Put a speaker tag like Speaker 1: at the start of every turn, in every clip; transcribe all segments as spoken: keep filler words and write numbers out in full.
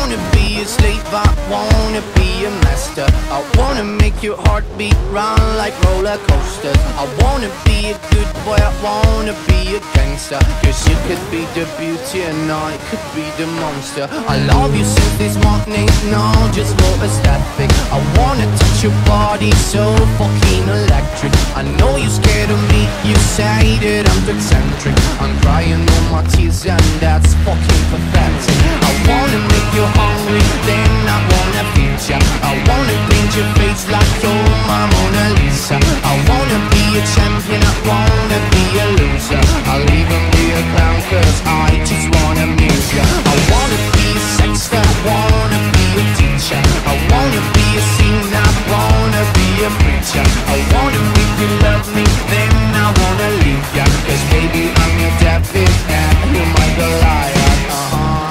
Speaker 1: wanna be a slave, I wanna be a master. I wanna make your heartbeat run like roller coasters. I wanna be a good boy, I wanna be a gangster. Cause you could be the beauty and I could be the monster. I love you since this morning, not just for aesthetic. I wanna touch your body so fucking electric. I know you're scared of me, you say that I'm too eccentric. I'm crying all my tears and that's fucking pathetic. I wanna make you hungry, then I wanna feed ya. I wanna paint your face like you're my Mona Lisa. I wanna be a champion, I wanna be a loser. I'll even be a clown cause I just wanna amuse ya. I wanna be a sexter, I wanna be a teacher. I wanna be a singer, I wanna be a preacher. I wanna make you love me, then I wanna leave ya. Cause baby I'm your David and you're my Goliath. Uh-huh.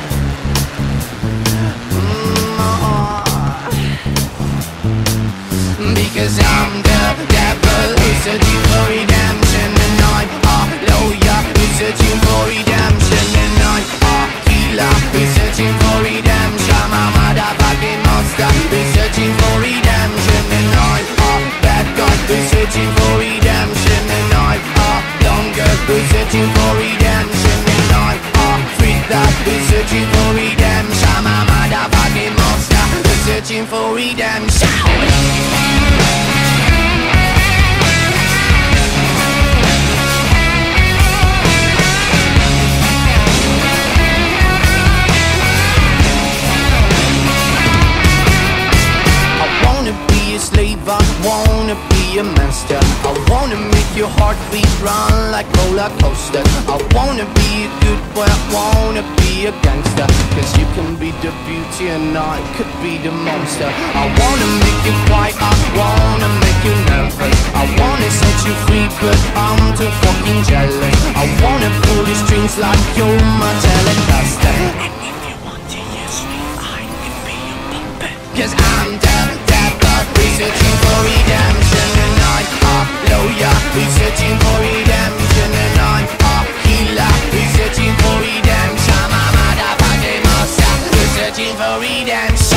Speaker 1: Because I'm the devil who's searching for redemption. And I'm a lawyer who's searching for redemption. And I'm a healer who's searching for redemption. I'm a motherfucking monster who's searching for redemption. And I'm a bad guy who's searching for redemption. And I'm a longer who's searching for redemption. And I'm a freak who's searching for redemption. I'm a motherfucking monster who's searching for redemption. Slave, I wanna be a master. I wanna make your heartbeat run like roller coaster. I wanna be a good boy, I wanna be a gangster. Cause you can be the beauty and I could be the monster. I wanna make you quiet, I wanna make you nervous. I wanna set you free but I'm too fucking jealous. I wanna pull the strings like you're my telecaster. And if you want to use me, I can be your puppet. Cause I'm the we're searching for redemption and I'm a lawyer. We're searching for redemption and I'm a healer. We're searching for redemption. I'm a motherfucking monster. We're searching for redemption.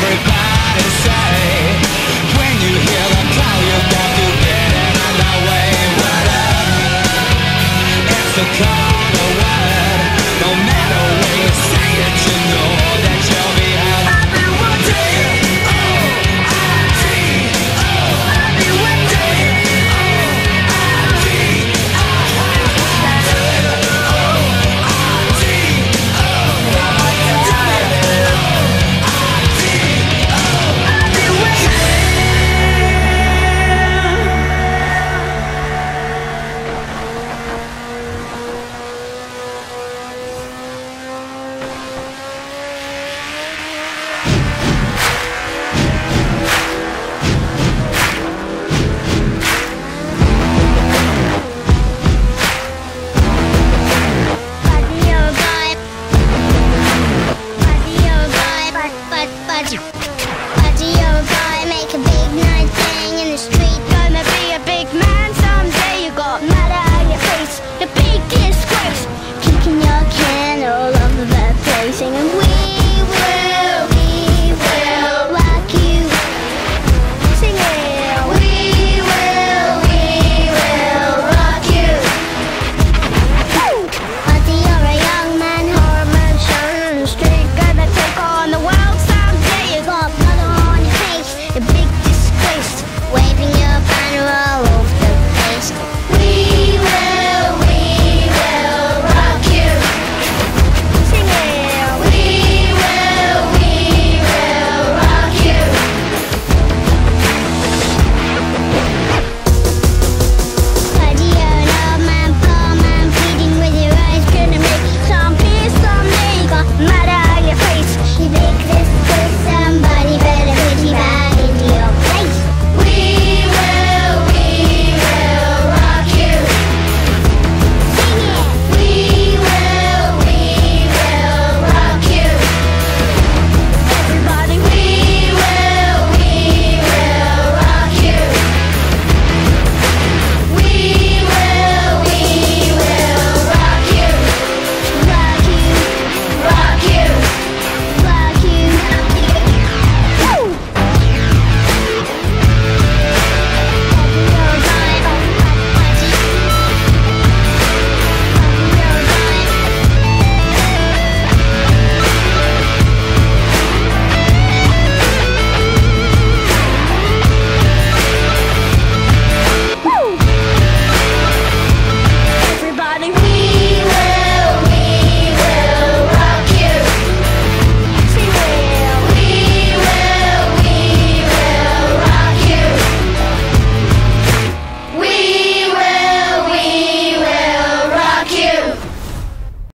Speaker 1: everybody say, when you hear the call, you got to get in the way. What up? It's the call.